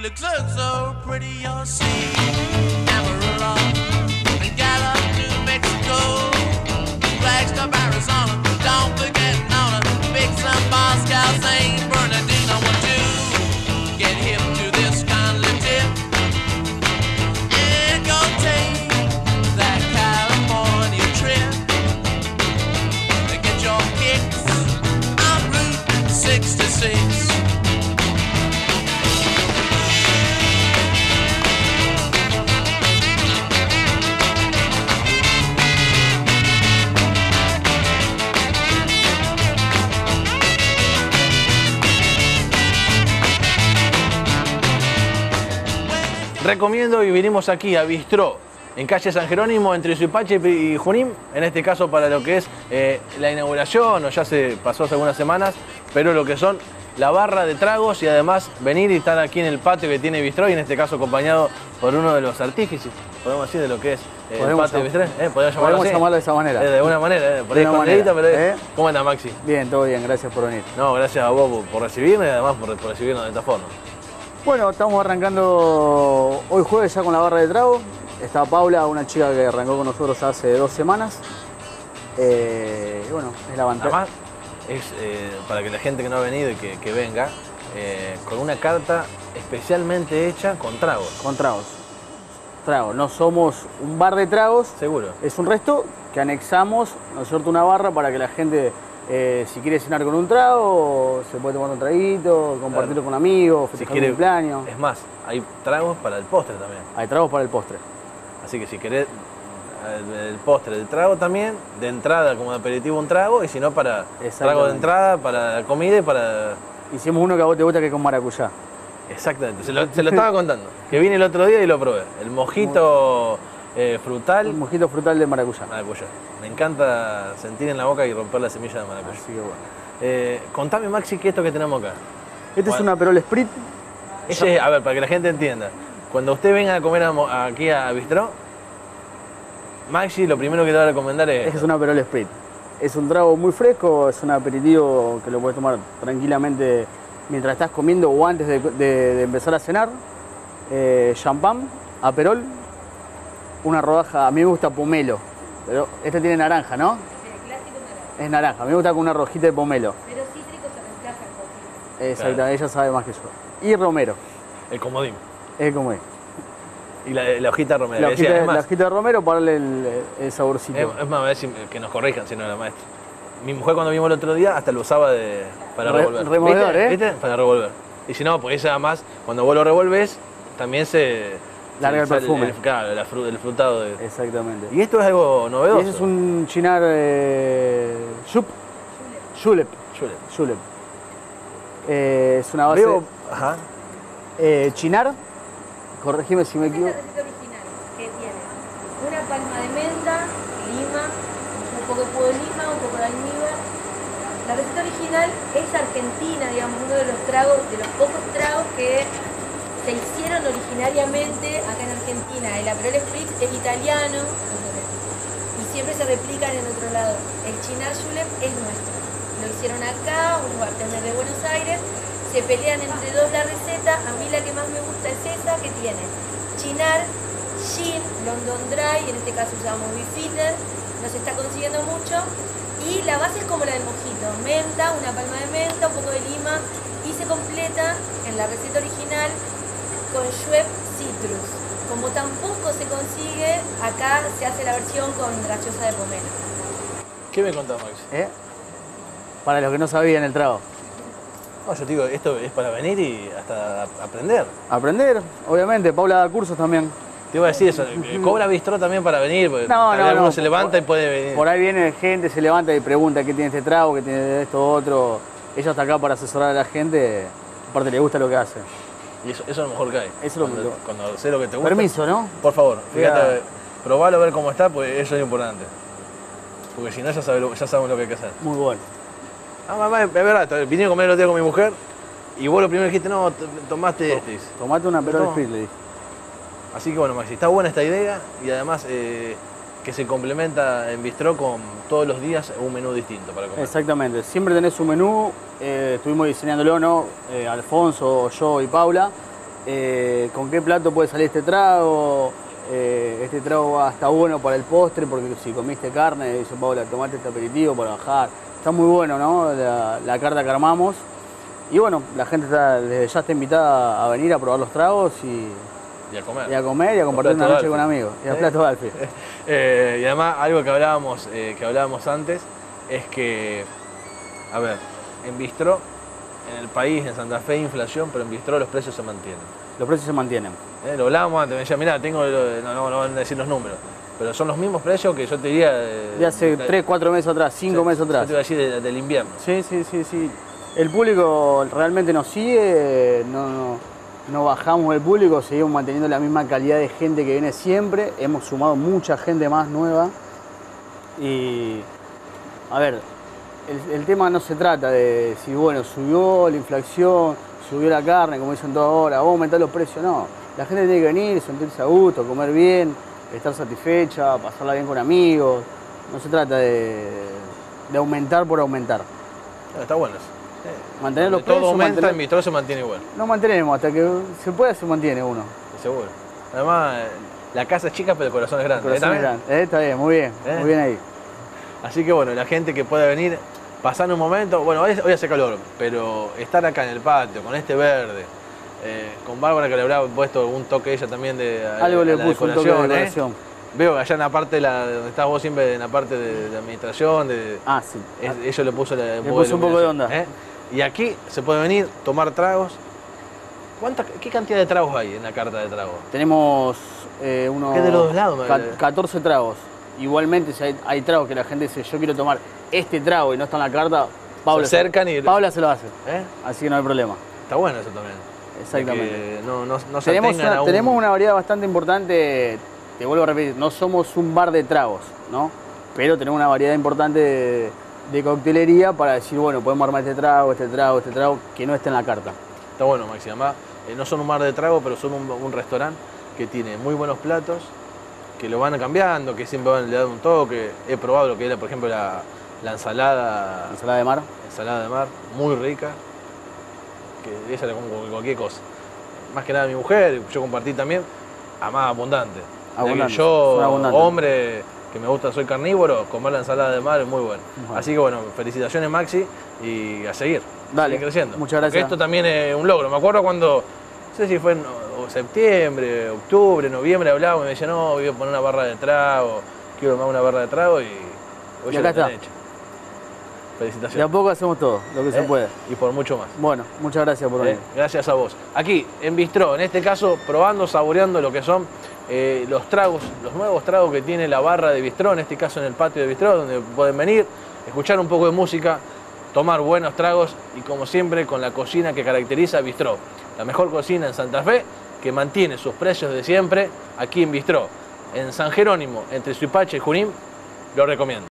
looks so pretty, you'll see. Amarillo and Gallup, New Mexico, Flagstaff, Arizona. Don't forget Nona, Big Sun, Moscow, St. Bernardino. I want to get hip to this kindly tip and go take that California trip. Get your kicks on Route 66. Recomiendo y vinimos aquí a Bistró, en calle San Jerónimo, entre Suipacha y Junín, en este caso para lo que es la inauguración, o ya se pasó hace algunas semanas, pero lo que son la barra de tragos y además venir y estar aquí en el patio que tiene Bistró y en este caso acompañado por uno de los artífices, podemos decir, de lo que es el patio de Bistró. Podemos llamarlo de esa manera. De una manera, por ahí escondidita, pero ¿cómo anda, Maxi? Bien, todo bien, gracias por venir. No, gracias a vos por recibirme y además por recibirnos de esta forma. Bueno, estamos arrancando hoy jueves ya con la barra de trago. Está Paula, una chica que arrancó con nosotros hace 2 semanas. Bueno, es la ventaja. Además, es para que la gente que no ha venido y que venga, con una carta especialmente hecha con tragos. Con tragos. Tragos. No somos un bar de tragos. Seguro. Es un resto que anexamos, ¿no es cierto?, una barra para que la gente, si quiere cenar con un trago, se puede tomar un traguito, compartirlo con amigos, festejar un cumpleaños. Es más, hay tragos para el postre también. Hay tragos para el postre. Así que si querés el postre, el trago también, de entrada como de aperitivo un trago, y si no para trago de entrada, para la comida y para... Hicimos uno que a vos te gusta, que es con maracuyá. Exactamente, se lo estaba contando, que vine el otro día y lo probé. El mojito frutal. Un mojito frutal de maracuyá. Maracuyá. Me encanta sentir en la boca y romper la semilla de maracuyá. Así que bueno. Contame, Maxi, ¿qué es esto que tenemos acá? Este es un Aperol Spritz. A ver, para que la gente entienda. Cuando usted venga a comer aquí a Bistró, Maxi, lo primero que te va a recomendar es... Este es un Aperol Spritz. Es un trago muy fresco, es un aperitivo que lo puedes tomar tranquilamente mientras estás comiendo o antes de empezar a cenar. Champán, Aperol, una rodaja, a mí me gusta pomelo, pero este tiene naranja, ¿no? El clásico naranja. Es naranja, a mí me gusta con una rojita de pomelo. Pero cítrico se reemplaza el poquito. Exactamente, Claro. ella sabe más que yo. Y romero, El comodín. es como es. Y la hojita romera. La Decía, hojita de romero para darle el saborcito. es más, a ver que nos corrijan si no era maestro. Mi mujer cuando vimos el otro día hasta lo usaba para revolver. Removedor, ¿Viste? ¿eh? ¿Viste? Para revolver. Y si no, pues además, cuando vos lo revolves, también se... Larga el sale perfume. Claro, el frutado. Exactamente. Y esto es algo novedoso. Y ese es un chinar julep. Chule. Es una base Veo... Ajá. chinar, corregime si me Esta es la equivoco. receta original, que tiene una palma de menta, lima, un poco de jugo de lima, un poco de almíbar. La receta original es argentina, digamos, uno de los tragos, de los pocos tragos que se hicieron originariamente acá en Argentina. El Aperol Spritz es italiano y siempre se replican en otro lado. El Chinar Julep es nuestro. Lo hicieron acá, unos bartenders de Buenos Aires. Se pelean entre dos la receta. A mí la que más me gusta es esa, que tiene Chinar, Gin, London Dry, en este caso usamos Beefeater, no se está consiguiendo mucho. Y la base es como la del mojito, menta, una palma de menta, un poco de lima, y se completa en la receta original con Schweppes Citrus. Como tampoco se consigue, acá se hace la versión con gaseosa de pomelo. ¿Qué me contás, Maxi? Para los que no sabían el trago. No, yo te digo, esto es para venir y hasta aprender. Aprender, obviamente. Paula da cursos también. Te iba a decir eso, cobra Bistró también para venir, porque No, tal vez no. uno se levanta y puede venir. Por ahí viene gente, se levanta y pregunta qué tiene este trago, qué tiene esto, otro. Ella está acá para asesorar a la gente. Aparte le gusta lo que hace. Y eso es lo mejor que hay. Eso es lo mejor. Cuando sé lo que te gusta. Permiso, ¿no? Por favor, fíjate, Cuidado. probalo a ver cómo está, pues eso es importante. Porque si no, ya sabemos lo que hay que hacer. Muy bueno. Ah, mamá, es verdad, vine a comer el otro día con mi mujer y vos lo primero dijiste, no, tomaste este. Tomate una Aperol No. Spritz, le dije. Así que bueno, Maxi, está buena esta idea y además que se complementa en Bistró con todos los días un menú distinto para comer. Exactamente. Siempre tenés un menú. Estuvimos diseñándolo, ¿no? Alfonso, yo y Paula. con qué plato puede salir este trago. Este trago va hasta bueno para el postre, porque si comiste carne, dice Paula, tomate este aperitivo para bajar. Está muy bueno, ¿no? La carta que armamos. Y bueno, la gente desde ya está invitada a venir a probar los tragos Y a comer. y a comer y a compartir una noche con amigos. Y a platos de Alfie. Y además, algo que hablábamos antes, es que, a ver, en Bistró, en el país, en Santa Fe, hay inflación, pero en Bistró los precios se mantienen. Los precios se mantienen. Lo hablábamos antes, me decía, mirá, no van a decir los números, pero son los mismos precios que yo te diría... De hace 3, 4 meses atrás, 5 meses atrás. Yo te iba a decir del invierno. Sí. El público realmente nos sigue, no bajamos el público, seguimos manteniendo la misma calidad de gente que viene siempre. Hemos sumado mucha gente más nueva. Y, a ver, el tema no se trata de si, bueno, subió la inflación, subió la carne, como dicen todos ahora, vamos a aumentar los precios. No, la gente tiene que venir, sentirse a gusto, comer bien, estar satisfecha, pasarla bien con amigos. No se trata de aumentar por aumentar. Está bueno eso. Mantener los Todo precios, aumenta, en Bistró se mantiene igual, no mantenemos, hasta que se pueda se mantiene uno. seguro. Además, la casa es chica, pero el corazón es grande. Corazón ¿Está bien? grande. Está bien, muy bien ahí. Así que bueno, la gente que pueda venir, pasar un momento, bueno, hoy hace calor, pero estar acá en el patio, con este verde, con Bárbara que le habrá puesto un toque ella también de Algo le la puso un toque de decoración, decoración. Veo que allá en la parte donde estás vos siempre, en la parte de administración, Ah, sí. ella le puso, puso un poco de onda. Y aquí se puede venir, tomar tragos. ¿Qué cantidad de tragos hay en la carta de tragos? Tenemos unos ¿Qué de los dos lados? 14 tragos. Igualmente, si hay tragos que la gente dice, yo quiero tomar este trago y no está en la carta, Paula Se acercan y... Paula se lo hace. ¿Eh? Así que no hay problema. Está bueno eso también. Exactamente. Que no se atengan a un... Tenemos una variedad bastante importante, te vuelvo a repetir, no somos un bar de tragos, ¿no? Pero tenemos una variedad importante de coctelería para decir, bueno, podemos armar este trago, que no esté en la carta. Está bueno, Maxi. Además, no son un mar de trago, pero son un restaurante que tiene muy buenos platos, que lo van cambiando, que siempre le dan un toque. He probado lo que era, por ejemplo, la ensalada... Ensalada de mar. Ensalada de mar, muy rica, que esa era como cualquier cosa. Más que nada mi mujer, yo compartí también, más abundante. Abundante, Yo, son abundantes. hombre, que me gusta, soy carnívoro, comer la ensalada de mar es muy bueno. Así que bueno, felicitaciones Maxi y a seguir. Dale, seguir creciendo. muchas gracias. Porque esto también es un logro. Me acuerdo cuando, no sé si fue en septiembre, octubre, noviembre, hablábamos y me decía, no, voy a poner una barra de trago, quiero tomar una barra de trago y hoy ya acá lo tenés está. hecho. De a Felicitaciones. poco hacemos todo, lo que se puede. Y por mucho más. Bueno, muchas gracias por venir. Gracias a vos. Aquí, en Bistró, en este caso, probando, saboreando lo que son los tragos, los nuevos tragos que tiene la barra de Bistró, en este caso en el patio de Bistró, donde pueden venir, escuchar un poco de música, tomar buenos tragos y como siempre con la cocina que caracteriza a Bistró. La mejor cocina en Santa Fe, que mantiene sus precios de siempre aquí en Bistró. En San Jerónimo, entre Suipacha y Junín, lo recomiendo.